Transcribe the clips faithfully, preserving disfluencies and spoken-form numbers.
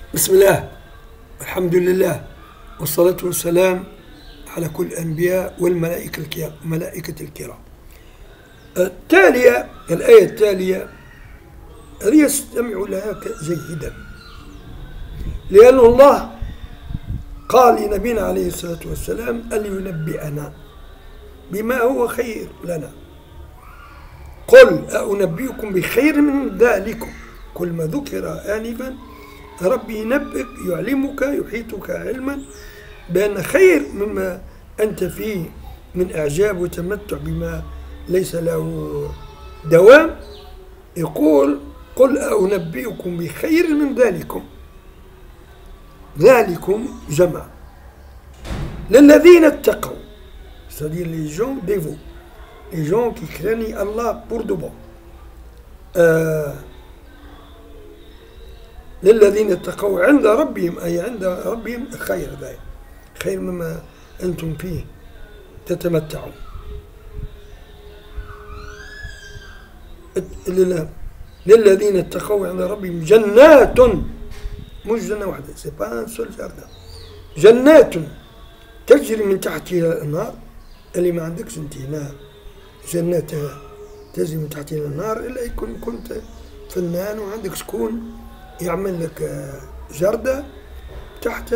بسم الله، الحمد لله، والصلاة والسلام على كل الأنبياء والملائكة الكرام ملائكة الكرام. التالية الآية التالية هذه استمعوا لها جيدا، لأن الله قال لنبينا عليه الصلاة والسلام أن ينبئنا بما هو خير لنا. قل أنبئكم بخير من ذلكم، كل ما ذكر آنفا ربي ينبئك يعلمك يحيطك علما بأن خير مما أنت فيه من إعجاب وتمتع بما ليس له دوام. يقول قل أنبئكم بخير من ذلكم، ذلكم جمع للذين اتقوا، c'est-à-dire les gens dévots, les gens qui craignent Allah pour de bon. euh, للذين اتقوا عند ربهم، أي عند ربهم خير، ذلك خير مما أنتم فيه تتمتعون. للذين اتقوا عند ربهم جنات، مش جنة واحدة، سي با ان سول جاردان، جنات تجري من تحتها الأنهار. اللي ما عندكش انت هنا جنات تجري من تحتها الأنهار إلا يكون كنت فنان وعندك شكون يعمل لك جردة تحت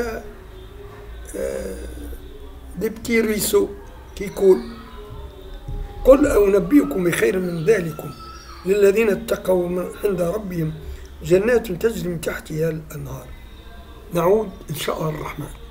دي بتي ريسو كي يقول قل أنبئكم بخير من ذلكم للذين اتقوا عند ربهم جنات تجري من تحتها الأنهار. نعود إن شاء الله الرحمن.